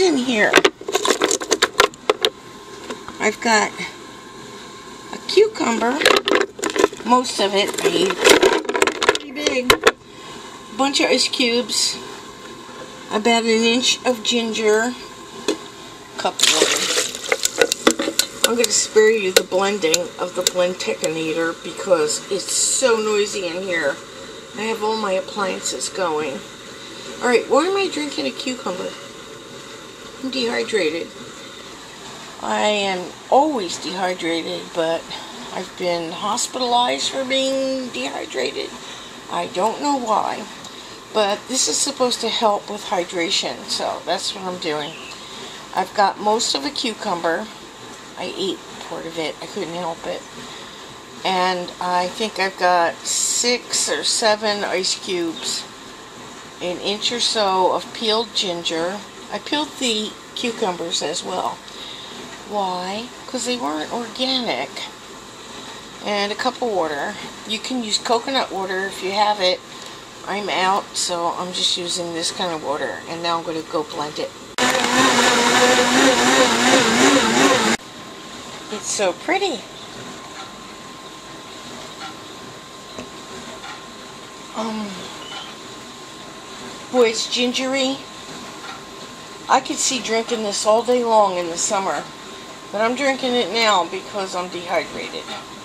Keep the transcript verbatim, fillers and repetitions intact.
in here? I've got a cucumber, most of it, pretty big, a bunch of ice cubes, about an inch of ginger, cup of water. I'm going to spare you the blending of the Blendticinator because it's so noisy in here. I have all my appliances going. Alright, why am I drinking a cucumber? I'm dehydrated. I am always dehydrated, but I've been hospitalized for being dehydrated. I don't know why, but this is supposed to help with hydration, so that's what I'm doing. I've got most of a cucumber. I ate part of it. I couldn't help it. And I think I've got six or seven ice cubes, an inch or so of peeled ginger. I peeled the cucumbers as well. Why? Because they weren't organic. And a cup of water. You can use coconut water if you have it. I'm out, so I'm just using this kind of water. And now I'm going to go blend it. It's so pretty. Um, boy, it's gingery. I could see drinking this all day long in the summer, but I'm drinking it now because I'm dehydrated.